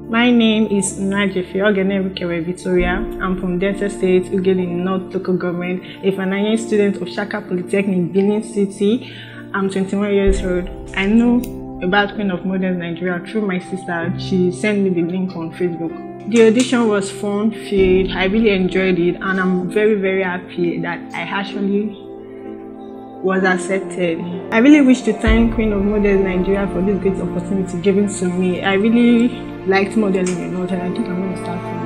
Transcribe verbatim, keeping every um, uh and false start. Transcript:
My name is UNUAJEFE Rukevwwe Victoria. I'm from Delta State, Ughelli North Local Government, a final student of Shaka Polytechnic, Benin City. I'm twenty-one years old. I know about Queen of Models Nigeria through my sister. She sent me the link on Facebook. The audition was fun filled. I really enjoyed it, and I'm very very happy that I actually was accepted. I really wish to thank Queen of Models Nigeria for this great opportunity given to me. I really liked modeling a lot, and I think I'm going to start